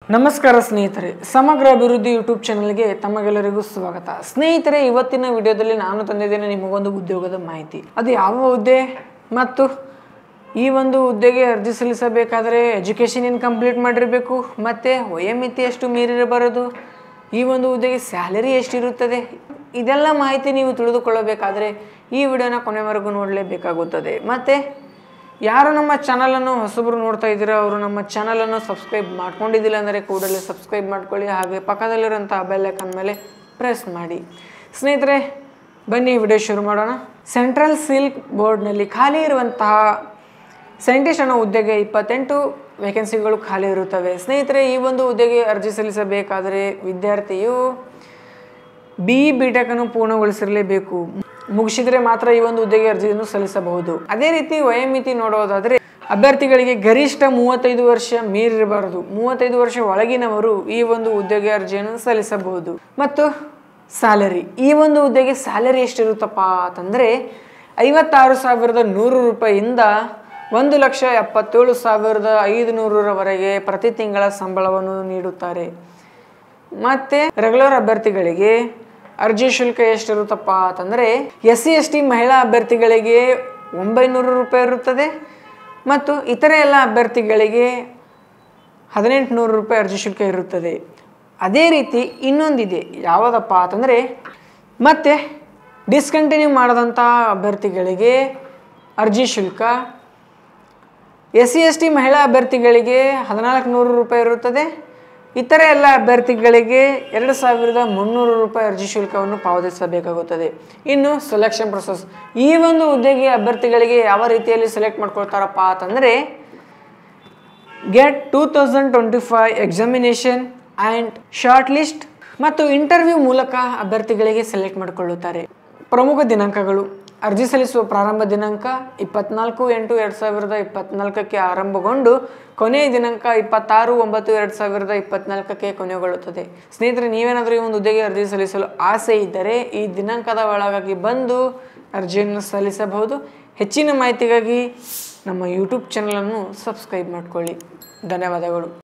ನಮಸ್ಕಾರ ಸ್ನೇಹಿತರೆ, ಸಮಗ್ರ ಅಭಿವೃದ್ಧಿ ಯೂಟ್ಯೂಬ್ ಚಾನಲ್ಗೆ ತಮಗೆಲ್ಲರಿಗೂ ಸ್ವಾಗತ. ಸ್ನೇಹಿತರೆ, ಇವತ್ತಿನ ವಿಡಿಯೋದಲ್ಲಿ ನಾನು ತಂದಿದ್ದೇನೆ ನಿಮಗೊಂದು ಉದ್ಯೋಗದ ಮಾಹಿತಿ. ಅದು ಯಾವ ಹುದ್ದೆ ಮತ್ತು ಈ ಒಂದು ಹುದ್ದೆಗೆ ಅರ್ಜಿ ಸಲ್ಲಿಸಬೇಕಾದರೆ ಎಜುಕೇಷನ್ ಏನು ಕಂಪ್ಲೀಟ್ ಮಾಡಿರಬೇಕು, ಮತ್ತು ವಯೋಮಿತಿ ಎಷ್ಟು ಮೀರಿರಬಾರದು, ಈ ಒಂದು ಹುದ್ದೆಗೆ ಸ್ಯಾಲರಿ ಎಷ್ಟಿರುತ್ತದೆ, ಇದೆಲ್ಲ ಮಾಹಿತಿ ನೀವು ತಿಳಿದುಕೊಳ್ಳಬೇಕಾದರೆ ಈ ವಿಡಿಯೋನ ಕೊನೆವರೆಗೂ ನೋಡಲೇಬೇಕಾಗುತ್ತದೆ. ಮತ್ತು ಯಾರು ನಮ್ಮ ಚಾನಲನ್ನು ಹೊಸಬರು ನೋಡ್ತಾ ಇದ್ದೀರಾ ಅವರು ನಮ್ಮ ಚಾನಲನ್ನು ಸಬ್ಸ್ಕ್ರೈಬ್ ಮಾಡ್ಕೊಂಡಿದ್ದಿಲ್ಲ ಅಂದರೆ ಕೂಡಲೇ ಸಬ್ಸ್ಕ್ರೈಬ್ ಮಾಡ್ಕೊಳ್ಳಿ. ಹಾಗೆ ಪಕ್ಕದಲ್ಲಿರುವಂಥ ಬೆಲ್ ಐಕಾನ್ ಮೇಲೆ ಪ್ರೆಸ್ ಮಾಡಿ. ಸ್ನೇಹಿತರೆ, ಬನ್ನಿ ವಿಡಿಯೋ ಶುರು ಮಾಡೋಣ. ಸೆಂಟ್ರಲ್ ಸಿಲ್ಕ್ ಬೋರ್ಡ್ನಲ್ಲಿ ಖಾಲಿ ಇರುವಂತಹ ಸೈಂಟಿಸ್ಟ್ ಅನ್ನೋ ಹುದ್ದೆಗೆ 28 ವೇಕೆನ್ಸಿಗಳು ಖಾಲಿ ಇರುತ್ತವೆ. ಸ್ನೇಹಿತರೆ, ಈ ಒಂದು ಹುದ್ದೆಗೆ ಅರ್ಜಿ ಸಲ್ಲಿಸಬೇಕಾದರೆ ವಿದ್ಯಾರ್ಥಿಯು BE/BTech ಅನ್ನು ಪೂರ್ಣಗೊಳಿಸಿರಲೇಬೇಕು. ಮುಗಿಸಿದರೆ ಮಾತ್ರ ಈ ಒಂದು ಹುದ್ದೆಗೆ ಅರ್ಜಿಯನ್ನು ಸಲ್ಲಿಸಬಹುದು. ಅದೇ ರೀತಿ ವಯೋಮಿತಿ ನೋಡೋದಾದರೆ ಅಭ್ಯರ್ಥಿಗಳಿಗೆ ಗರಿಷ್ಠ 35 ವರ್ಷ ಮೀರಿರಬಾರದು. 35 ವರ್ಷ ಒಳಗಿನವರು ಈ ಒಂದು ಹುದ್ದೆಗೆ ಅರ್ಜಿಯನ್ನು ಸಲ್ಲಿಸಬಹುದು. ಮತ್ತು ಸ್ಯಾಲರಿ, ಈ ಒಂದು ಹುದ್ದೆಗೆ ಸ್ಯಾಲರಿ ಎಷ್ಟಿರುತ್ತಪ್ಪ ಅಂತಂದರೆ 56,100 ರೂಪಾಯಿಯಿಂದ 1,77,500 ಪ್ರತಿ ತಿಂಗಳ ಸಂಬಳವನ್ನು ನೀಡುತ್ತಾರೆ. ಮತ್ತು ರೆಗ್ಯುಲರ್ ಅಭ್ಯರ್ಥಿಗಳಿಗೆ ಅರ್ಜಿ ಶುಲ್ಕ ಎಷ್ಟಿರುತ್ತಪ್ಪ ಅಂತಂದರೆ SC/ST ಮಹಿಳಾ ಅಭ್ಯರ್ಥಿಗಳಿಗೆ 900 ರೂಪಾಯಿ ಇರುತ್ತದೆ ಮತ್ತು ಇತರೆ ಎಲ್ಲ ಅಭ್ಯರ್ಥಿಗಳಿಗೆ 1,800 ರೂಪಾಯಿ ಅರ್ಜಿ ಶುಲ್ಕ ಇರುತ್ತದೆ. ಅದೇ ರೀತಿ ಇನ್ನೊಂದಿದೆ, ಯಾವುದಪ್ಪ ಅಂತಂದರೆ ಮತ್ತೆ ಡಿಸ್ಕಂಟಿನ್ಯೂ ಮಾಡದಂಥ ಅಭ್ಯರ್ಥಿಗಳಿಗೆ ಅರ್ಜಿ ಶುಲ್ಕ SC/ST ಮಹಿಳಾ ಅಭ್ಯರ್ಥಿಗಳಿಗೆ 1,400 ರೂಪಾಯಿ ಇರುತ್ತದೆ. ಇತರೆ ಎಲ್ಲ ಅಭ್ಯರ್ಥಿಗಳಿಗೆ 2,300 ರೂಪಾಯಿ ಅರ್ಜಿ ಶುಲ್ಕವನ್ನು ಪಾವತಿಸಬೇಕಾಗುತ್ತದೆ. ಇನ್ನು ಸೆಲೆಕ್ಷನ್ ಪ್ರೊಸೆಸ್, ಈ ಒಂದು ಹುದ್ದೆಗೆ ಅಭ್ಯರ್ಥಿಗಳಿಗೆ ಯಾವ ರೀತಿಯಲ್ಲಿ ಸೆಲೆಕ್ಟ್ ಮಾಡ್ಕೊಳ್ತಾರಪ್ಪ ಅಂತಂದರೆ GATE 2025 examination and short list ಮತ್ತು ಇಂಟರ್ವ್ಯೂ ಮೂಲಕ ಅಭ್ಯರ್ಥಿಗಳಿಗೆ ಸೆಲೆಕ್ಟ್ ಮಾಡಿಕೊಳ್ಳುತ್ತಾರೆ. ಪ್ರಮುಖ ದಿನಾಂಕಗಳು: ಅರ್ಜಿ ಸಲ್ಲಿಸುವ ಪ್ರಾರಂಭ ದಿನಾಂಕ 24/8/2024 ಆರಂಭಗೊಂಡು ಕೊನೆಯ ದಿನಾಂಕ 26/9/2024 ಕೊನೆಗೊಳ್ಳುತ್ತದೆ. ಸ್ನೇಹಿತರೆ, ನೀವೇನಾದರೂ ಈ ಒಂದು ಹುದ್ದೆಗೆ ಅರ್ಜಿ ಸಲ್ಲಿಸಲು ಆಸೆ ಇದ್ದರೆ ಈ ದಿನಾಂಕದ ಒಳಗಾಗಿ ಬಂದು ಅರ್ಜಿಯನ್ನು ಸಲ್ಲಿಸಬಹುದು. ಹೆಚ್ಚಿನ ಮಾಹಿತಿಗಾಗಿ ನಮ್ಮ ಯೂಟ್ಯೂಬ್ ಚಾನಲನ್ನು ಸಬ್ಸ್ಕ್ರೈಬ್ ಮಾಡಿಕೊಳ್ಳಿ. ಧನ್ಯವಾದಗಳು.